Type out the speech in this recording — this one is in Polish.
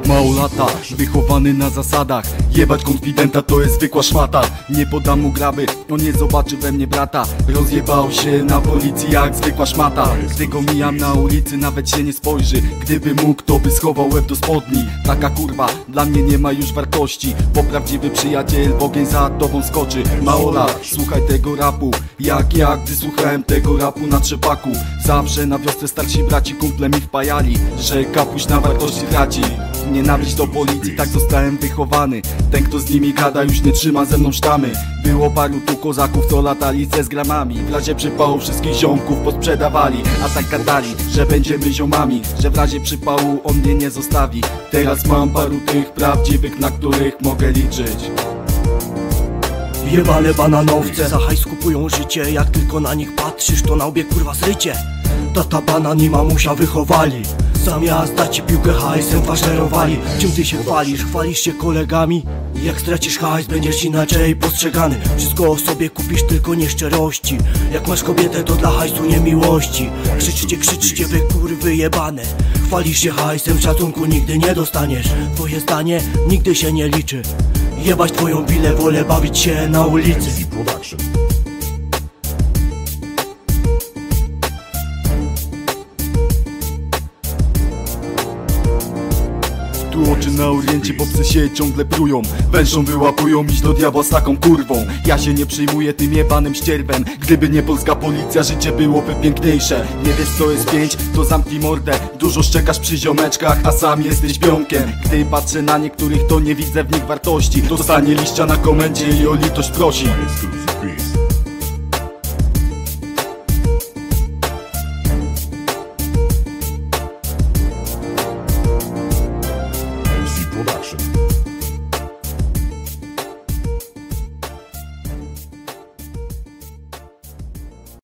mało lata, wychowany na zasadach. Jebać konfidenta to jest zwykła szmata. Nie podam mu graby, on nie zobaczy we mnie brata. Rozjebał się na policji jak zwykła szmata. Gdy go mijam na ulicy, nawet się nie spojrzy. Gdyby mógł, to by schował łeb do spodni. Taka kurwa dla mnie nie ma już wartości, bo prawdziwy przyjaciel w ogień za tobą skoczy. Maola, słuchaj tego rapu, jak ja, gdy słuchałem tego rapu na trzepaku. Zawsze na wiosce starsi braci kumple mi wpajali, że kapuś na wartości traci. Nienawiść do policji, tak zostałem wychowany. Ten kto z nimi gada już nie trzyma ze mną sztamy. Było paru tu kozaków co latali ze zgramami. W razie przypału wszystkich ziomków posprzedawali. A tak gadali, że będziemy ziomami, że w razie przypału on mnie nie zostawi. Teraz mam paru tych prawdziwych, na których mogę liczyć. Jebane bananowce za hajs kupują życie. Jak tylko na nich patrzysz, to na łbie kurwa zrycie. Tata banan i mamusia wychowali. Zamiast dać ci piłkę hajsem faszerowali. Czym ty się chwalisz? Chwalisz się kolegami? Jak stracisz hajs, będziesz inaczej postrzegany. Wszystko o sobie kupisz, tylko nieszczerości. Jak masz kobietę, to dla hajsu nie miłości. Krzyczcie wy kurwy jebane. Chwalisz się hajsem, szacunku nigdy nie dostaniesz. Twoje zdanie nigdy się nie liczy. Jebać twoją bilę, wolę bawić się na ulicy. Tu oczy na oriencie, bo psy się ciągle prują. Wężą wyłapują, iść do diabła z taką kurwą. Ja się nie przyjmuję tym jebanym ścierwem. Gdyby nie polska policja, życie byłoby piękniejsze. Nie wiesz co jest 5, to zamknij mordę. Dużo szczekasz przy ziomeczkach, a sam jesteś pionkiem. Gdy patrzę na niektórych, to nie widzę w nich wartości. Dostanie liścia na komendzie i o litość prosi. Production.